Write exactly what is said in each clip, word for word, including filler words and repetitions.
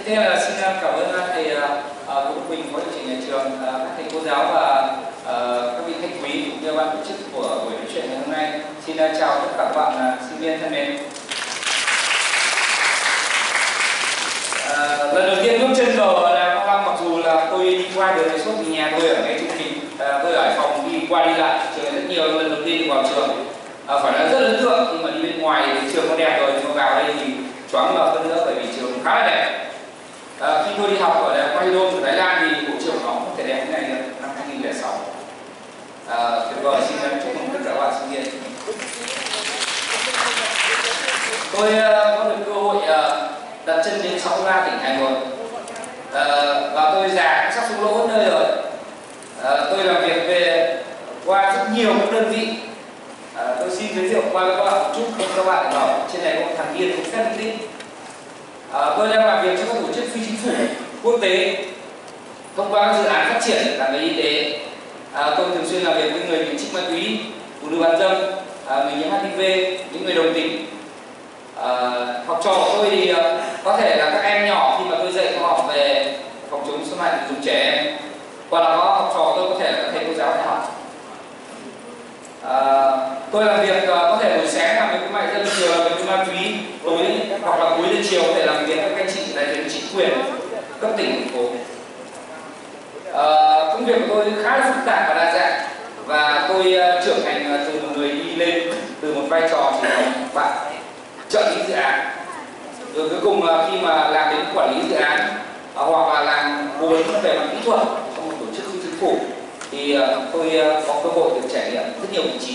Thế là xin cảm ơn thầy Vũ Đức Bình, phó hiệu trưởng nhà trường, các thầy cô giáo và các vị khách quý cũng như ban tổ chức của buổi nói chuyện ngày hôm nay. Xin chào tất cả các bạn sinh viên thân mến. À, lần đầu tiên bước chân vào Đại học Thăng Long, mặc dù là tôi đi qua đường này suốt thì nhà tôi ở ngay trung kính, à, tôi ở Hải Phòng đi qua đi lại trường rất nhiều. Lần đầu tiên vào trường à, phải nói rất ấn tượng, nhưng mà đi bên ngoài thì trường có đẹp rồi, nhưng mà vào đây thì choáng ngợp hơn nữa bởi vì trường khá là đẹp. À, khi tôi đi học ở Đại học Mahidol của Thái Lan thì bộ trường nó không thể đẹp như này được năm hai nghìn lẻ sáu. À, tuyệt vời, xin chúc mừng tất cả các bạn sinh viên. Tôi uh, có được cơ hội uh, đặt chân đến sáu mươi ba tỉnh thành rồi, uh, và tôi già sắp xuống lỗ hết nơi rồi. Uh, tôi làm việc về qua rất nhiều các đơn vị. Uh, tôi xin giới thiệu qua các bạn một chút, không các bạn bảo trên này có một thằng điên không phép định. Uh, tôi đang làm việc cho các tổ chức phi chính phủ quốc tế thông qua các dự án phát triển là về y tế. Uh, tôi thường xuyên làm việc với người bị trích ma túy, phụ nữ bán dâm, uh, người nhiễm H I V, những người đồng tính. Uh, học trò của tôi thì uh, có thể là các em nhỏ khi mà tôi dạy khoa học về phòng chống xâm hại tình dục trẻ em, hoặc là có học trò của tôi có thể là các thầy cô giáo đại học. Uh, tôi làm việc uh, có thể buổi sáng làm việc với mại dâm, chiều làm việc với ma túy, tối hoặc là cuối đến chiều có thể làm việc với các anh chị đại diện chính quyền cấp tỉnh thành phố. Uh, công việc của tôi khá là phức tạp và đa dạng, và tôi uh, trưởng thành uh, từ một người đi lên từ một vai trò chỉ là bạn trợ lý dự án, rồi cuối cùng khi mà làm đến quản lý dự án hoặc là làm cố vấn về mặt kỹ thuật trong một tổ chức phi chính phủ thì tôi có cơ hội được trải nghiệm rất nhiều vị trí.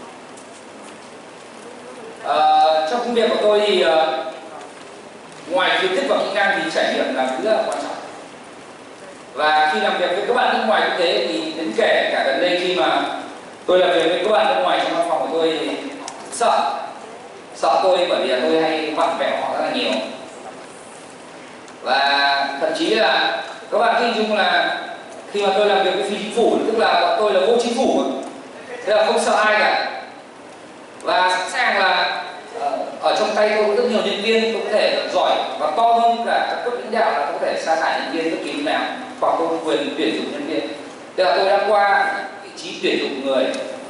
À, trong công việc của tôi thì ngoài kiến thức và kỹ năng thì trải nghiệm là thứ rất là quan trọng. Và khi làm việc với các bạn nước ngoài quốc tế thì đến kể cả gần đây khi mà tôi làm việc với các bạn nước ngoài trong văn phòng của tôi thì sợ sợ tôi bởi vì là tôi hay vặn vẹo họ rất là nhiều, và thậm chí là các bạn hình dung là khi mà tôi làm việc với phi chính phủ tức là bọn tôi là vô chính phủ, thế là không sợ ai cả, và sẵn sàng là ở trong tay tôi có rất nhiều nhân viên, tôi có thể giỏi và to hơn cả các cấp lãnh đạo là tôi có thể sa thải nhân viên bất kỳ lúc nào, hoặc tôi có quyền tuyển dụng nhân viên. Tức là tôi đã qua vị trí tuyển dụng người.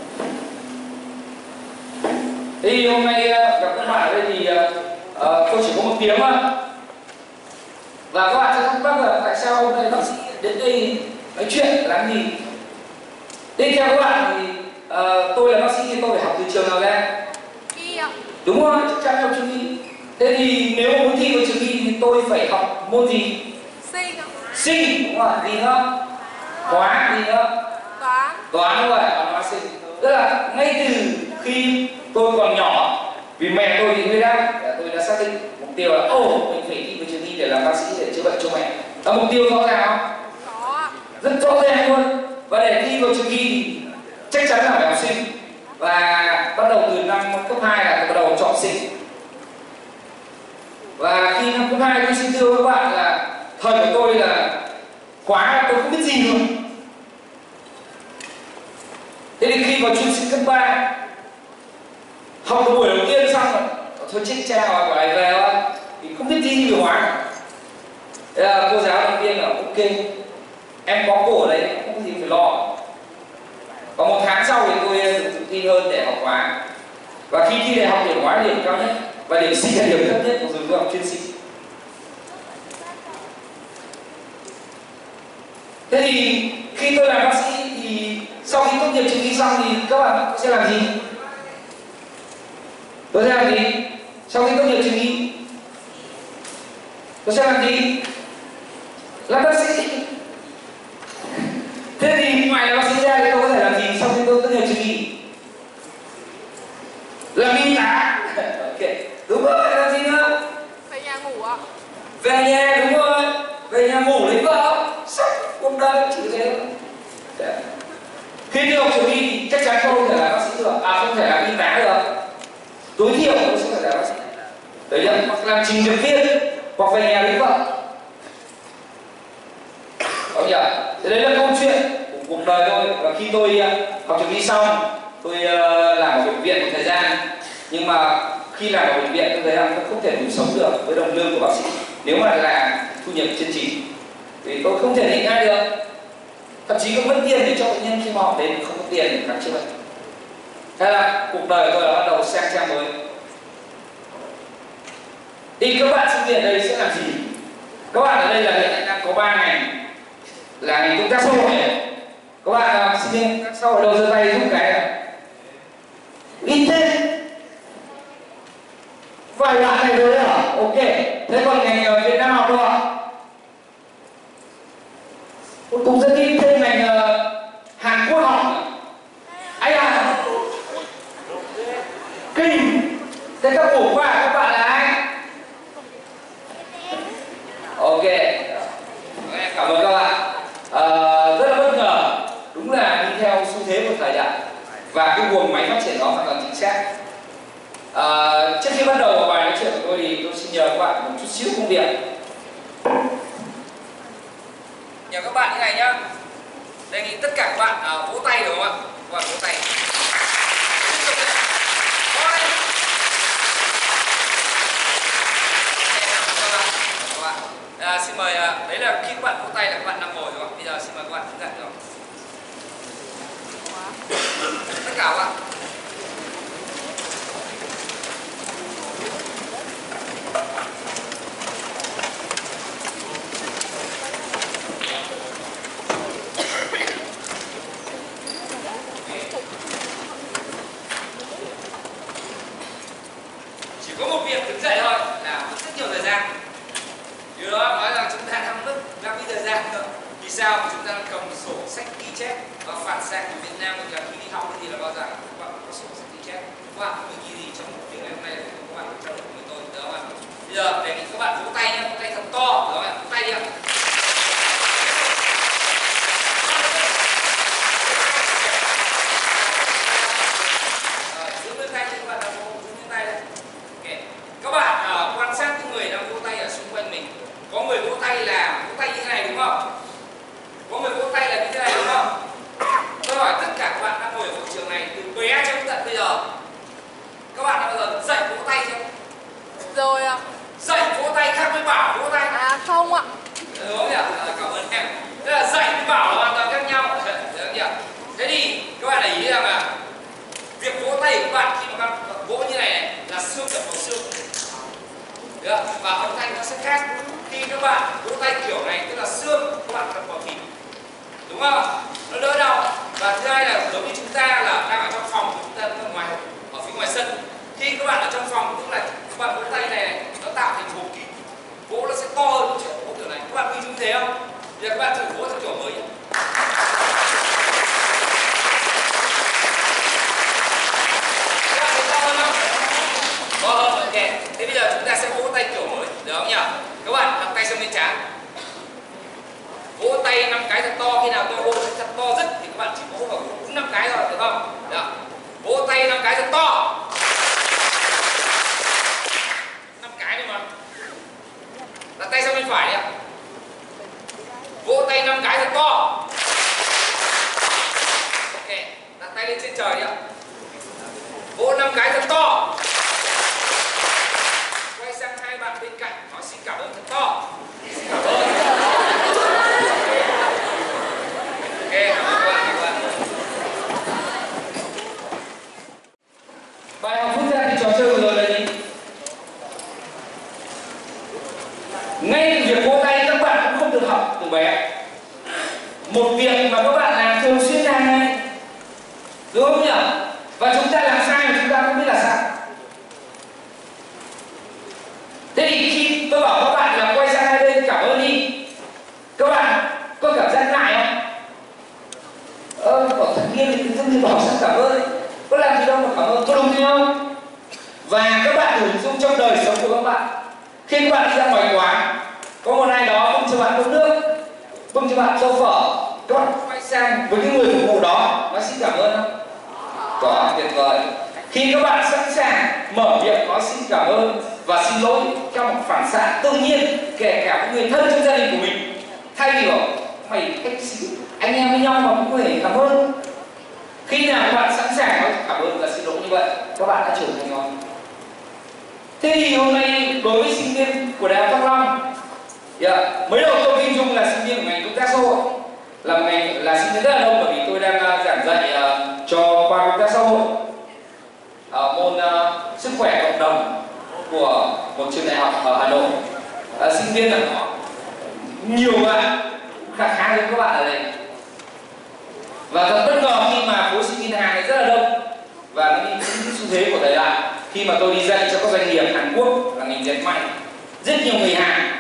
Thế thì hôm nay gặp các bạn ở đây thì uh, tôi chỉ có một tiếng thôi, và các bạn sẽ thắc mắc là tại sao hôm nay bác sĩ đến đây nói chuyện làm gì. Thế theo các bạn thì uh, tôi là bác sĩ thì tôi phải học từ trường nào ra? Y ạ. Đúng rồi, chắc chắn học trường Y. Thế thì nếu muốn thi vào trường Y thì tôi phải học môn gì? Sinh. Sinh, đúng rồi. Gì nữa? Hóa, gì nữa? Toán. Toán, đúng rồi, toán hóa sinh. Tức là ngay từ khi tôi còn nhỏ, vì mẹ tôi bị huyết áp, tôi đã xác định mục tiêu là ồ mình phải thi vào trường Y để làm bác sĩ để chữa bệnh cho mẹ. Đó, mục tiêu rõ ràng không? Có. Rất rõ ràng luôn. Và để thi vào trường Y thì chắc chắn là phải học sinh. Và bắt đầu từ năm cấp hai là tôi bắt đầu chọn sinh. Và khi năm cấp hai tôi xin thưa các bạn là thời của tôi là khóa tôi không biết gì luôn. Thế thì khi vào chuyên sinh cấp ba, học một buổi đầu tiên xong rồi thôi chết cha và của này về thôi thì không biết gì về hóa cả. Thế là cô giáo động viên là ok, em có cổ đấy, không có gì phải lo. Và một tháng sau thì tôi tự tin hơn để học hóa, và khi thi đại học điểm hóa điểm cao nhất và điểm sinh là điểm thấp nhất, mặc dù tôi học chuyên sinh. Thế thì khi tôi làm bác sĩ thì sau khi tốt nghiệp trường Y xong thì các bạn sẽ làm gì? Tôi sẽ làm gì? Sau khi tốt nghiệp trường Y tôi sẽ làm gì? Làm bác sĩ. Thế thì ngoài làm bác sĩ ra thì tôi có thể làm gì sau khi tôi tốt nghiệp trường Y? Làm y tá. Ok, đúng rồi, làm gì nữa? Về nhà ngủ ạ. Về nhà, đúng rồi. Về nhà ngủ lấy vợ. Sắp cuộc đời chỉ thế thôi. Khi đi học trường Y thì chắc chắn không thể làm bác sĩ được, à không thể làm y tá được. Tối thiểu tôi sẽ phải làm bác sĩ. Đấy là hoặc làm trình dược viên, hoặc về nhà lấy vợ. Có nhỉ? Thế đấy là câu chuyện của cuộc đời tôi. Và khi tôi học trường Y xong, tôi làm ở bệnh viện một thời gian. Nhưng mà khi làm ở bệnh viện tôi thấy rằng tôi không thể đủ sống được với đồng lương của bác sĩ. nếu mà là thu nhập chân chính, vì tôi không thể định ngay được, thậm chí không mất tiền để cho bệnh nhân khi mà họ đến không có tiền để khám chữa bệnh. Thế là cuộc đời của tôi là bắt đầu sang trang mới. Thì các bạn sinh viên ở đây sẽ làm gì? Các bạn ở đây là hiện tại đang có ba ngành, là ngành công tác xã hội này. Các bạn uh, sinh viên các xã hội đâu giơ tay giúp cái này. Ít thế. Vài bạn này thôi hả? Ok. Thế còn ngành uh, Việt Nam học đâu ạ? Cũng rất ít. Thêm ngành uh, Hàn Quốc học. Ai à? Kinh. Thế các bổ khoa các bạn là ai? Ok. Cảm ơn các bạn. À, rất là bất ngờ. Đúng là đi theo xu thế của thời đại. Và cái guồng máy phát triển đó hoàn toàn chính xác. À, trước khi bắt đầu vào bài nói chuyện của tôi thì tôi xin nhờ các bạn một chút xíu công việc. Nhờ các bạn như này nhá. Đề nghị tất cả các bạn uh, vỗ tay được không ạ? Các bạn vỗ tay. À, xin mời, à, đấy là khi các bạn vỗ tay là các bạn nằm ngồi rồi ạ. Bây giờ xin mời các bạn đứng dậy rồi. Tất cả các bạn. Chỉ có một việc đứng dậy thôi là mất rất nhiều thời gian. Điều đó nói rằng chúng ta đang mất lãng phí thời gian nữa. Vì sao? Vì chúng ta đang cầm sổ sách ghi chép, và phản xạ của Việt Nam mình là khi đi học thì là bao giờ các bạn có sổ sách ghi chép, các bạn có ghi gì trong một việc ngày hôm nay là các bạn trao đổi với tôi, được không ạ? Bây giờ đề nghị các bạn vỗ tay nhé, vỗ tay thật to, được không ạ? Vỗ tay đi ạ. Giữ nguyên tay, các bạn đang vỗ nguyên tay đây. Okay. Các bạn uh, quan sát những người đang vỗ tay ở xung quanh mình. Có người vỗ tay là vỗ tay như thế này đúng không? Có người vỗ tay là như thế này đúng không? Tôi hỏi tất cả các bạn đang ngồi ở hội trường này từ bé cho đến tận bây giờ, các bạn đã bao giờ dạy vỗ tay chưa? Rồi ạ. Dạy vỗ tay khác với bảo vỗ tay. À không ạ. Đúng không nhỉ? À, cảm ơn em. Thế là dạy với bảo là hoàn toàn khác nhau. Được không nhỉ? Thế thì các bạn để ý rằng là việc vỗ tay của các bạn khi mà các bạn vỗ như này, này là xương đập vào xương. Được không? Và âm thanh nó sẽ khác. Khi các bạn vỗ tay kiểu này tức là xương các bạn đập vào thịt, đúng không? Nó đỡ đau. Và thứ hai là giống như chúng ta là đang ở trong phòng, chúng ta ở ngoài ở phía ngoài sân. Khi các bạn ở trong phòng tức là các bạn vỗ tay này, này nó tạo thành hộp kín, vỗ nó sẽ to hơn kiểu vỗ kiểu này. Các bạn ghi chú thế không? Bây giờ các bạn thử vỗ theo kiểu mới nhé. Các bạn thấy to hơn không? To hơn, ok. Thế bây giờ chúng ta sẽ vỗ tay kiểu mới, được không nhỉ? Các bạn đặt tay sang bên trán, vỗ tay năm cái thật to. Khi nào tôi vỗ thật to rất thì các bạn chỉ vỗ vào đúng năm cái thôi, được không? Được. Vỗ tay năm cái thật to. Năm cái thôi mà. Đặt tay sang bên phải đi ạ. Vỗ tay năm cái thật to. Ok. Đặt tay lên trên trời đi ạ. Vỗ năm cái thật to. Quay sang hai bạn bên cạnh nói xin cảm ơn thật to. Cảm ơn. Ok, cảm ơn các bạn, các bạn. Bài học rút ra thì trò chơi vừa rồi là gì? Ngay từ việc vỗ tay các bạn cũng không được học từ bé. Một việc mà các bạn làm thường xuyên hàng ngày, đúng không nhỉ? Và chúng ta làm sai mà chúng ta không biết là sai. Thế thì khi tôi bảo các bạn là quay sang hai bên cảm ơn đi, các bạn có cảm giác ngại không? Ơ, bảo thật nhiên thì tự dưng bảo sang cảm ơn ấy. Có làm gì đâu mà cảm ơn, có đúng không? Và các bạn thử hình dung trong đời sống của các bạn. Khi các bạn đi ra ngoài quán, có một ai đó bưng cho bạn cốc nước, bưng cho bạn tô phở, các bạn quay sang với cái người phục vụ đó nói xin cảm ơn không? Có, tuyệt vời. Khi các bạn sẵn sàng mở miệng nói xin cảm ơn và xin lỗi trong một phản xạ tự nhiên, kể cả những người thân trong gia đình của mình, thay vì bảo mày cách xíu anh em với nhau mà cũng có thể cảm ơn. Khi nào các bạn sẵn sàng nói cảm ơn và xin lỗi như vậy, các bạn đã trưởng thành rồi. Thế thì hôm nay đối với sinh viên của Đại học Thăng Long, Yeah. Mới đầu tôi ghi chung là sinh viên của ngành công tác xã hội, là ngành là sinh viên rất là đông, bởi vì tôi đang uh, giảng dạy uh, cho khoa công tác xã hội ở môn uh, sức khỏe cộng đồng của một trường đại học ở Hà Nội. Uh, sinh viên là nhiều bạn, khá khá giống các bạn ở đây. Và thật bất ngờ khi mà khối sinh viên Hàn này rất là đông, và cái xu thế của thời đại khi mà tôi đi dạy cho các doanh nghiệp Hàn Quốc là ngành dệt may, rất nhiều người Hàn.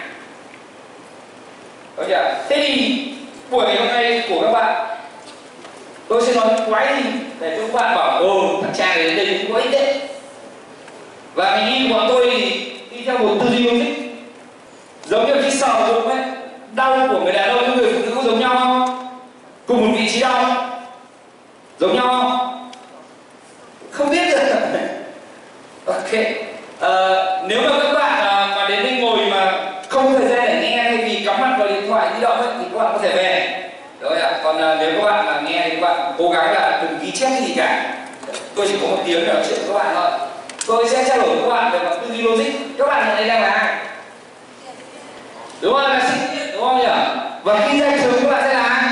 Thế thì buổi ngày hôm nay của các bạn tôi sẽ nói quái gì để cho các bạn bảo ồ thằng cha này đến đây cũng có ích đấy. Và mình nghĩ bọn tôi thì đi theo một tư duy logic, giống như khi sờ bụng ấy, đau của người đàn ông với người phụ nữ có giống nhau không? Cùng một vị trí đau giống nhau không? Không biết được. Ok. À, nếu mà các bạn à, mà đến đây ngồi mà không có thời gian để nghe hay vì cắm mặt vào điện thoại di động ấy, thì các bạn có thể về. Đấy ạ. Còn à, nếu các bạn là nghe thì các bạn cố gắng là đừng ghi chép gì cả. Tôi chỉ có một tiếng để nói chuyện với các bạn thôi. Tôi sẽ trao đổi với các bạn về mặt tư duy logic. Các bạn hiện nay đang là ai? Đúng không? Là sinh viên đúng không nhỉ? Và khi ra trường các bạn sẽ là ai?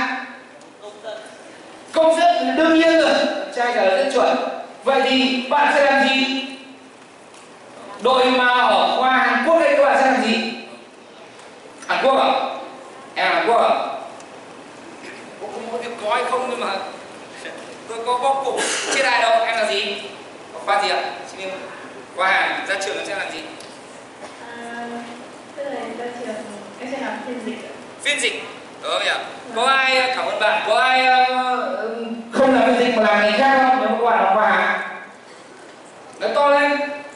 Công dân. Đương nhiên rồi. Trai trả lời rất chuẩn. Vậy thì bạn sẽ làm gì? Đội mà ở khoa Hàn Quốc đây các bạn sẽ làm gì? Hàn Quốc à? Em Hàn Quốc à? Cũng không có việc có hay không nhưng mà tôi có bóc cổ trên đài đâu. Em là gì? Ở khoa gì ạ? Xin em. Khoa Hàn, ra trường em sẽ làm gì? À, tức là ra trường em sẽ làm phiên dịch. Phiên dịch? Đúng không nhỉ? Có ai, cảm ơn bạn, có ai uh, không làm phiên dịch mà làm ngành khác không? Nếu mà các bạn học khoa Hàn nói to lên.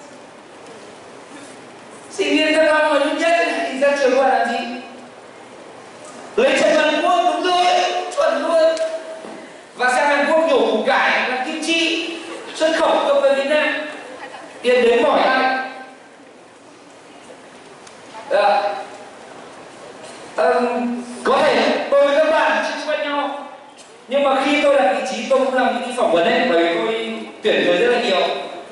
Sinh viên thăng long là duy nhất thì ra trường các bạn làm gì? Lấy chồng Hàn Quốc, đúng rồi, chuẩn luôn. Và sang Hàn Quốc nhổ củ cải, làm kim chi, xuất khẩu công về Việt Nam, tiền đến mỏi tay. À, um, có thể tôi với các bạn chưa quen nhau, nhưng mà khi tôi đặt vị trí tôi cũng làm những cái phỏng vấn ấy, bởi vì tôi tuyển người rất là nhiều.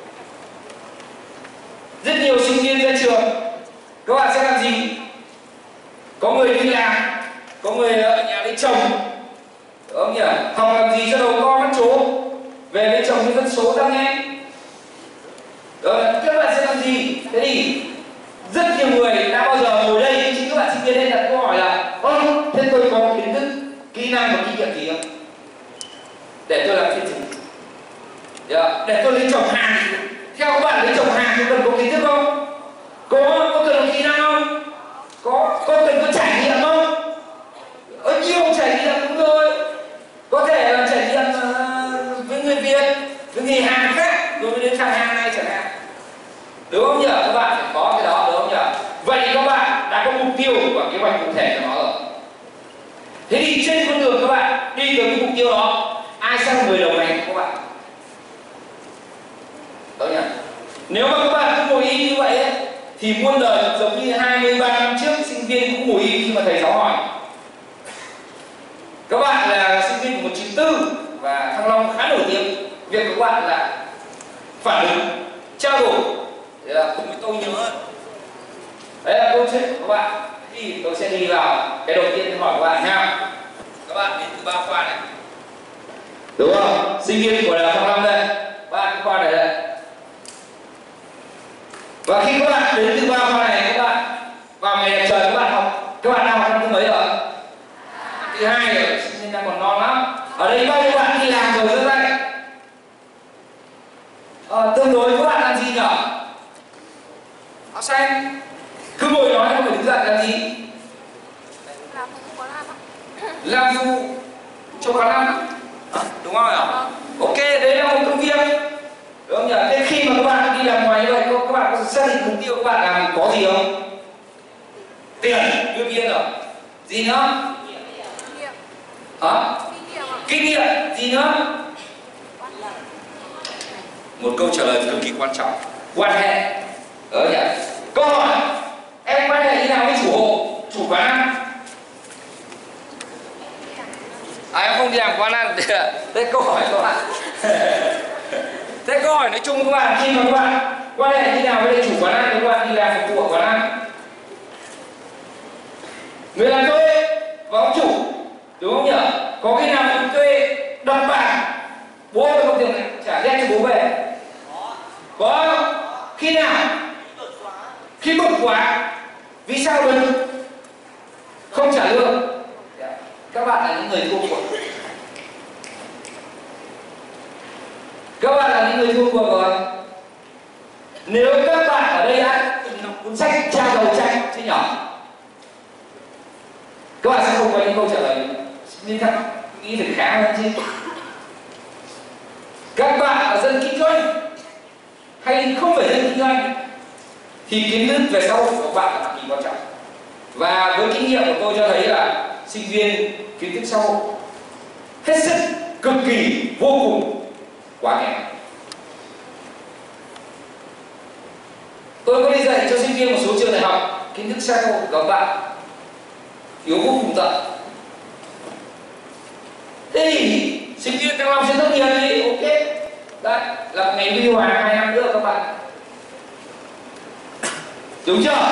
Rất nhiều sinh viên ra trường, các bạn sẽ làm gì? Có người đi làm, có người ở nhà lấy chồng, đúng không nhỉ? Học làm gì cho đầu to mắt chố, về lấy chồng với dân số ra nghe. Rồi, các bạn sẽ làm gì? Thế thì rất nhiều người đã bao giờ ngồi đây, chính các bạn sinh viên đây đặt câu hỏi là ơ, thế tôi có kiến thức, kỹ năng và kinh nghiệm gì không? Để tôi làm phiên dịch. Yeah. Để tôi lấy chồng Hàn. Theo các bạn lấy chồng Hàn thì cần có kiến thức không? Có, có cần có kỹ năng không? Có, có cần có trải nghiệm không? Ở nhiều trải nghiệm đúng rồi. Có thể là trải nghiệm uh, với người Việt, với người Hàn khác, rồi mới đến thằng Hàn này chẳng hạn. Đúng không nhỉ? Các bạn phải có cái đó, đúng không nhỉ? Vậy thì các bạn đã có mục tiêu và kế hoạch cụ thể cho nó rồi. Thế thì trên con đường các bạn đi tới cái mục tiêu đó, ai sẽ là người đồng hành của các bạn? Đúng nhỉ? Nếu mà các bạn cứ ngồi im như vậy ấy, thì muôn đời giống như hai mươi ba năm trước sinh viên cũng ngồi im khi mà thầy giáo hỏi. Các bạn là sinh viên của một chín tư và Thăng Long khá nổi tiếng. Việc của các bạn là phản ứng, trao đổi để là cùng với tôi nhớ hơn. Đấy là câu chuyện của các bạn. Thì tôi sẽ đi vào cái đầu tiên hỏi các bạn nha. Các bạn đến từ ba khoa này, đúng không? Sinh viên của Đại học Thăng Long đây, ba cái khoa này đây. Và khi các bạn đến từ ba khoa này, các bạn vào ngày đẹp trời các bạn học, các bạn đang học năm thứ mấy rồi? Thứ hai rồi, sinh viên đang còn non lắm. Ở đây bao nhiêu bạn đi làm rồi giơ tay? Ờ, tương đối các bạn làm gì nhỉ? Áo xanh. Cứ ngồi nói không phải đứng dậy làm gì? Làm phụ quán ăn ạ. Làm phụ cho quán ăn. À, đúng không ạ? Ok, đấy là một công việc. Đúng không nhỉ? Thế khi mà các bạn đi làm ngoài như vậy, các bạn có xác định mục tiêu các bạn làm có gì không? Tiền, đương nhiên rồi. Gì nữa? Kinh nghiệm. Hả? Kinh nghiệm ạ. Kinh nghiệm, gì nữa? Một câu trả lời cực kỳ quan trọng. Quan hệ. Đúng nhỉ? Câu hỏi, em quan hệ như nào với chủ hộ, chủ quán ăn? À, em không đi làm quán ăn. Thế câu hỏi các bạn. Thế câu hỏi nói chung các bạn, khi mà các bạn quan hệ như nào với chủ quán ăn, các bạn đi làm phục vụ ở quán ăn? người làm thuê và ông chủ, đúng không nhỉ? Có khi nào ông thuê đập bàn bố ơi không tiền này trả rét cho bố về? Có không? Khi nào? Khi bực quá. Vì sao bực? Không trả lương. Các bạn là những người thua cuộc. Các bạn là những người thua cuộc rồi. Nếu các bạn ở đây đã từng đọc cuốn sách Cha Đầu Tranh chứ nhỏ, các bạn sẽ không có những câu trả lời nên thật nghĩ phải khá hơn chứ. Các bạn là dân kinh doanh hay không phải dân kinh doanh thì kiến thức về xã hội của các bạn là cực kỳ quan trọng. Và với kinh nghiệm của tôi cho thấy là sinh viên kiến thức xã hội hết sức cực kỳ vô cùng quá kém. Tôi có đi dạy cho sinh viên một số trường đại học, kiến thức xã hội của các bạn thiếu vô cùng tận. Thế thì sinh viên Thăng Long sẽ tốt nghiệp đi, ok. Đấy, là một ngày huy hoàng hai năm nữa các bạn. Đúng chưa?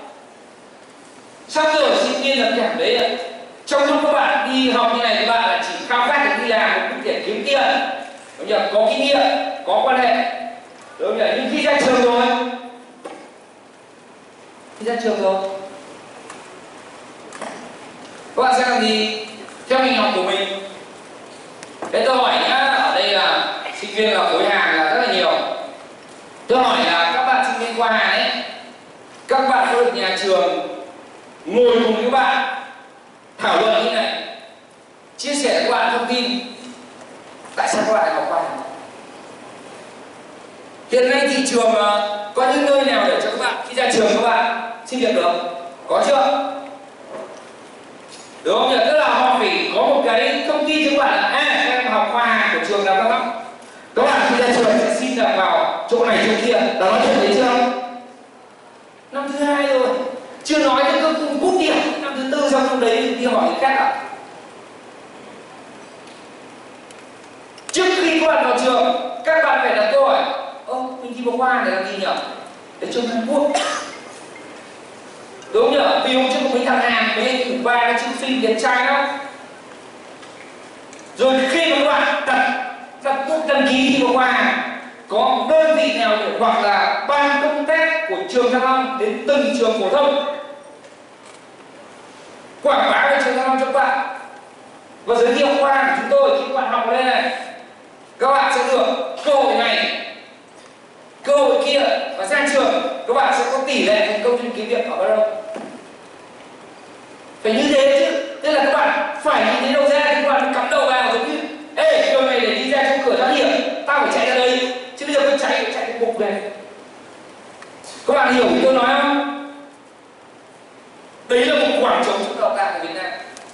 Xong rồi sinh viên là cảm đấy là trong lúc các bạn đi học như này các bạn là chỉ khao khát được đi làm một để kiếm tiền, đúng chưa? Có kinh nghiệm, có quan hệ, đúng chưa? Nhưng khi ra trường rồi, khi ra trường rồi các bạn sẽ làm gì theo ngành học của mình? Thế tôi hỏi nhá, ở đây là sinh viên là khối hàng là rất là nhiều. Tôi hỏi là các bạn sinh viên khoa hàng ấy, các bạn có được nhà trường ngồi cùng các bạn thảo luận như này, chia sẻ với các bạn thông tin tại sao các bạn lại học khoa hàng? Hiện nay thị trường có những nơi nào để cho các bạn khi ra trường các bạn xin việc được? Có chưa? Đúng không nhỉ? Tức là họ phải có một cái thông tin cho các bạn là à, các em học khoa hàng của trường nào các bạn. Các bạn khi ra trường sẽ xin được vào chỗ này chỗ kia, đã nói chuyện đấy chưa? Năm thứ hai rồi, chưa nói đến cơ cùng cút điểm, năm thứ tư xong lúc đấy đi hỏi người khác ạ. Trước khi các bạn vào trường, các bạn phải đặt câu hỏi: ơ, mình thi vào khoa để làm gì nhỉ? Để trường Hàn Quốc. Đúng nhỉ? Vì hôm trước có mấy thằng Hàn với thủ ba cái chương phim đẹp trai lắm. Rồi khi mà các bạn đặt đặt bút đăng ký thi vào khoa Hàn, có đơn vị nào để, hoặc là ban công tác của trường Thăng Long đến từng trường phổ thông quảng bá về trường Thăng Long cho các bạn và giới thiệu khoa của chúng tôi. Khi các bạn học ở đây này, các bạn sẽ được cơ hội này, cơ hội kia, và ra trường các bạn sẽ có tỷ lệ thành công trên kiếm việc ở đâu. Phải như thế chứ. Tức là các bạn phải nhìn thấy đâu ra thì các bạn cắm đầu vào giống như ê, trường này để đi ra chỗ cửa thoát hiểm, tao phải chạy ra đây, chứ bây giờ tôi chạy chạy cái bục này. Các bạn hiểu ý tôi nói không? Đấy là một khoảng trống trong đào tạo của Việt Nam.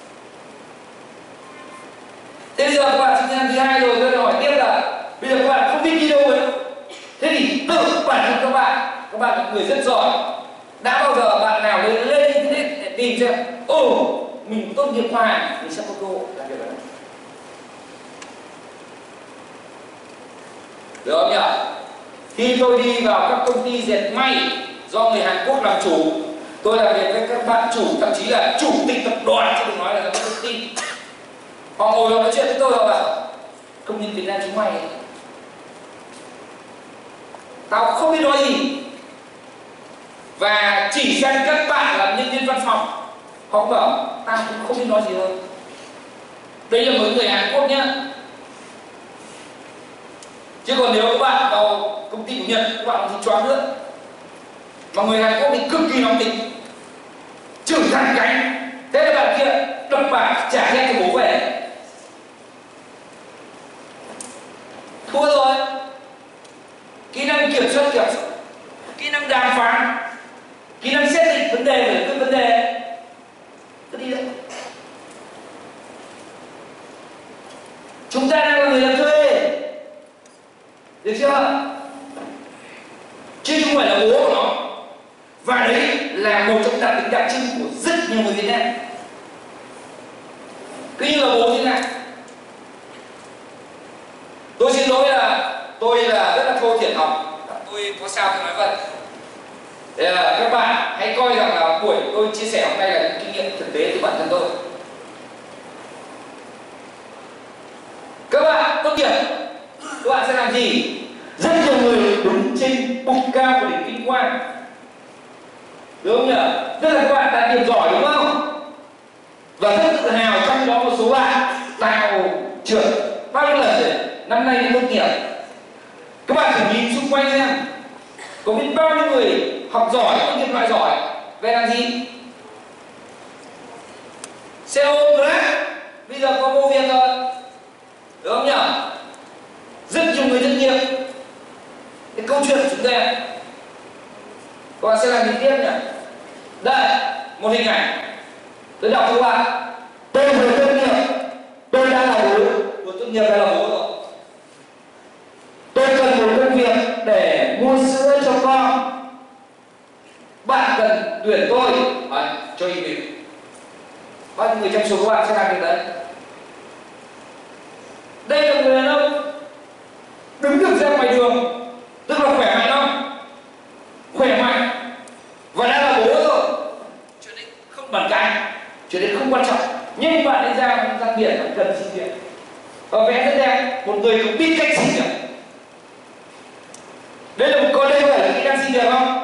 Thế bây giờ các bạn sinh viên thứ hai rồi, tôi hỏi tiếp là bây giờ các bạn không biết đi đâu rồi. Thế thì tự bản thân các bạn, các bạn là người rất giỏi. Đã bao giờ bạn nào lên lên internet để tìm xem ồ, mình tốt nghiệp khoa hàng, mình sẽ có cơ hội làm việc ở đây. Được không nhỉ? Khi tôi đi vào các công ty dệt may do người Hàn Quốc làm chủ, tôi làm việc với các bạn chủ, thậm chí là chủ tịch tập đoàn, chứ đừng nói là các công ty. Họ ngồi họ nói chuyện với tôi, họ bảo công nhân Việt Nam chúng mày, tao không biết nói gì. Và chỉ xem các bạn làm nhân viên văn phòng, họ bảo tao cũng không biết nói gì hơn. Đây là mấy người Hàn Quốc nhá. Chứ còn nếu các bạn vào công ty của Nhật, các bạn thì choáng nữa. Mà người Hàn Quốc thì cực kỳ nóng tính, chửi thẳng cánh. Thế là bạn kia đập bạc trả hết cho bố về. Thua rồi. Kỹ năng kiểm soát kiểm soát, kỹ năng đàm phán, kỹ năng xét định vấn đề, giải quyết vấn đề, cứ đi đấy. Chúng ta đang là người làm thuê, được chưa? Chứ không phải là bố của nó. Và đấy là một trong đặc tính đặc trưng của rất nhiều người Việt Nam. Cứ như là bố thế này. Tôi xin lỗi là tôi là rất là thô thiển học, tôi có sao tôi nói vậy. Để các bạn hãy coi rằng là buổi tôi chia sẻ hôm nay là những kinh nghiệm thực tế từ bản thân tôi. Các bạn tốt nghiệp, các bạn sẽ làm gì? Rất nhiều người đứng trên bục cao của đỉnh Vinh Quang, đúng không nhỉ? Tức là các bạn đạt điểm giỏi, đúng không? Và rất tự hào, trong đó một số bạn vào trường bao nhiêu lần rồi, năm nay đi tốt nghiệp. Các bạn thử nhìn xung quanh xem, có biết bao nhiêu người học giỏi, tốt nghiệp loại giỏi về làm gì? Xe ôm Grab bây giờ có vô việc rồi, đúng không nhỉ? Rất nhiều người thất nghiệp. Cái câu chuyện của chúng ta, các bạn sẽ làm gì tiếp nhỉ? Đây, một hình ảnh tôi đọc cho các bạn. Tôi vừa tốt nghiệp, tôi đã là bố, vừa tốt nghiệp đã là bố rồi. Tôi cần một công việc để mua sữa cho con. Bạn cần tuyển tôi, à, cho ý mình. Bao nhiêu người trong số các bạn sẽ làm việc đấy? Đây là người đàn ông đứng được ra ngoài đường, tức là khỏe mạnh không? Khỏe mạnh và đã là bố rồi. Chuyện đấy không bàn cãi, chuyện đấy không quan trọng. Nhưng bạn đi ra ra biển bạn cần xin việc. Và vẽ rất đẹp, một người không biết cách xin việc. Đây là một con, đây phải là kỹ năng xin việc không?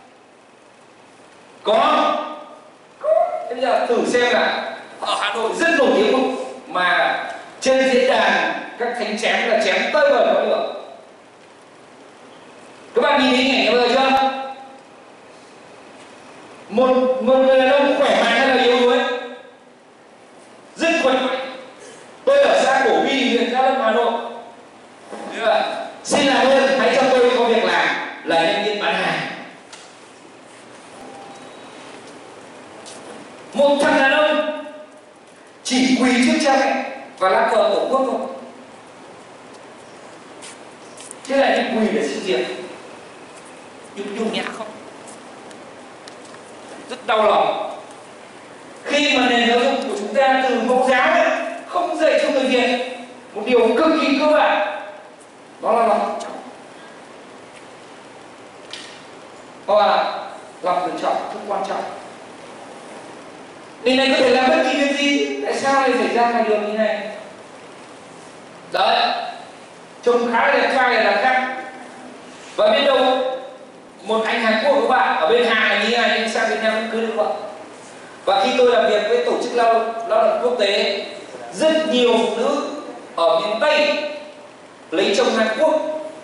Có không? Có. Thế bây giờ thử xem là ở Hà Nội rất nổi tiếng mà trên diễn đàn các thánh chém là chém tơi bời có được. Các bạn nhìn hình ảnh bây giờ chưa? Một, một người đàn ông khỏe mạnh hay là yếu đuối? Rất khỏe mạnh. Tôi ở xã Cổ Bi, huyện Gia Lâm, Hà Nội. Xin làm ơn hãy cho tôi có việc làm là nhân viên bán hàng. Một thằng đàn ông chỉ quỳ trước cha mẹ và lá cờ tổ quốc thôi. Thế là đi quỳ để xin việc. Nhung nhung nhã không? Rất đau lòng khi mà nền giáo dục của chúng ta từ mẫu giáo ấy, không dạy cho người Việt một điều cực kỳ cơ bản, đó là lòng trọng. Hoặc là lòng tự trọng rất quan trọng. Điều này có thể làm bất kỳ việc gì, tại sao lại xảy ra ngoài đường như này? Đấy, trông khá là đẹp trai là làm khác. Và biết đâu một anh Hàn Quốc của các bạn ở bên Hàn là như thế này nhưng sang Việt Nam vẫn cưới được vợ. Và khi tôi làm việc với tổ chức lao lao động quốc tế, rất nhiều phụ nữ ở miền Tây lấy chồng Hàn Quốc,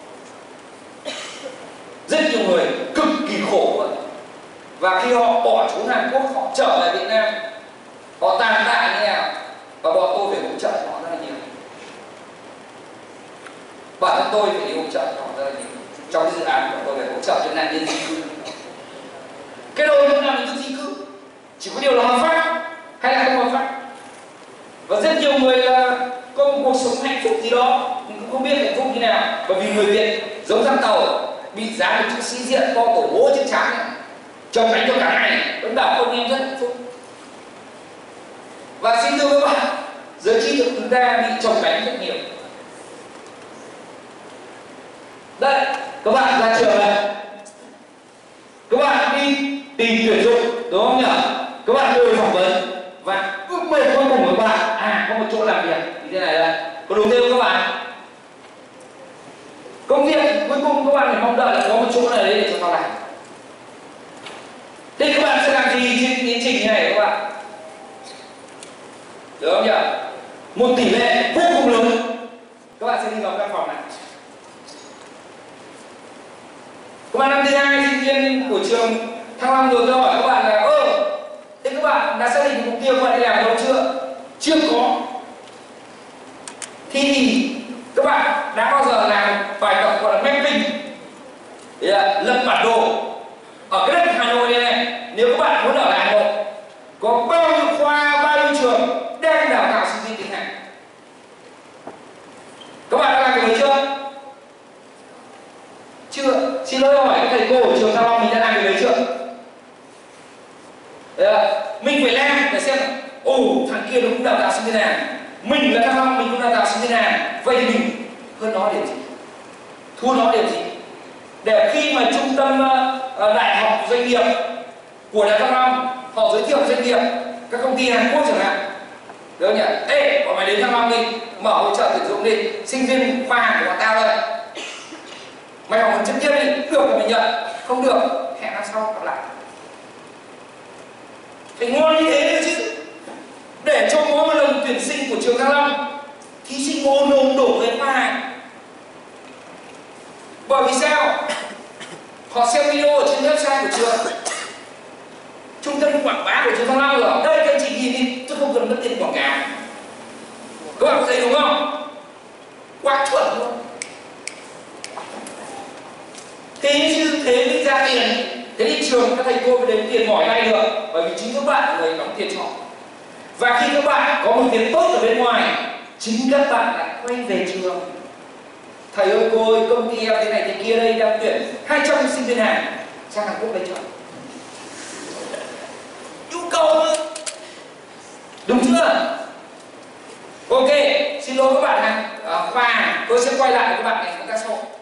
rất nhiều người cực kỳ khổ vậy. Và khi họ bỏ trốn Hàn Quốc, họ trở lại Việt Nam, họ tàn tạ như nào và bọn tôi phải hỗ trợ họ rất là nhiều. Bản thân tôi phải đi hỗ trợ họ rất là nhiều. Trong cái dự án của tôi phải hỗ trợ cho nạn nhân di cư. Cái đầu chúng ta mình di cư chỉ có điều là hợp pháp hay là không hợp pháp. Và rất nhiều người là có một cuộc sống hạnh phúc gì đó nhưng cũng không biết hạnh phúc như nào. Bởi vì người Việt giống răng tàu bị dán một chữ sĩ diện to tổ bố trên trán này, chồng đánh cho cả ngày vẫn bảo con em rất hạnh phúc. Và xin thưa các bạn, giới trí thức chúng ta bị chồng đánh rất nhiều. Đây, các bạn ra trường này, các bạn đi tìm tuyển dụng, đúng không nhỉ? Các bạn đưa phỏng vấn và ước mơ cuối cùng của các bạn, à có một chỗ làm việc như thế này đây, có đúng không các bạn? Công việc cuối cùng các bạn phải mong đợi là có một chỗ này đấy để cho tao làm. Thế các bạn sẽ làm gì trên tiến trình như này các bạn? Được không nhỉ? Một tỷ lệ vô cùng lớn các bạn sẽ đi vào căn phòng này. Các bạn năm thứ hai sinh viên của trường Thăng Long rồi, tôi hỏi các bạn là ơ thế các bạn đã xác định mục tiêu các bạn đi làm đâu chưa? Chưa có. Thì các bạn đã bao giờ làm bài tập gọi là mapping, lập bản đồ ở cái đất Hà Nội này, này nếu các bạn muốn ở lại Hà Nội có bao nhiêu khoa, bao nhiêu trường đang đào tạo sinh viên tiếng Hàn? Các bạn đã làm cái đấy chưa? Chưa. Xin lỗi hỏi các thầy cô ở trường Thăng Long mình đã làm cái đấy chưa? Đấy, mình phải làm để xem ồ thằng kia nó cũng đào tạo sinh viên Hàn, mình là Thăng Long mình cũng đào tạo sinh viên Hàn, vậy thì mình hơn nó điểm gì, thua nó điểm gì? để khi mà trung tâm uh, đại học doanh nghiệp của Đại Thăng Long họ giới thiệu doanh nghiệp, các công ty Hàn Quốc chẳng hạn, được không nhỉ? Ê, bọn mày đến Thăng Long đi, mở hỗ trợ tuyển dụng đi, sinh viên khoa Hàn của bọn tao đây, mày học trực tiếp đi, được thì mày nhận, không được hẹn năm sau gặp lại. Phải ngon như thế thôi chứ, để cho mỗi một lần tuyển sinh của trường Thăng Long thí sinh ồn ồn đổ về khoa Hàn. Bởi vì sao? Họ xem video ở trên website của trường, trung tâm quảng bá của trường Thăng Long rồi. Đây các anh chị nhìn đi, tôi không cần mất tiền quảng cáo. Các bạn có thấy đúng không? Quá chuẩn luôn. Thế chứ thế mới ra tiền. Thế thì trường các thầy cô mới đến tiền mỏi ngay được, bởi vì chính các bạn người đóng tiền cho họ. Và khi các bạn có một tiền tốt ở bên ngoài, chính các bạn lại quay về trường. Thầy ơi cô ơi, công ty em thế này thế kia đây đang tuyển hai trăm sinh viên Hàn sang Hàn Quốc lấy chọn. Nhu cầu mà. Đúng chưa? Ok, xin lỗi các bạn Hàn à, và tôi sẽ quay lại với các bạn này chúng ta sau.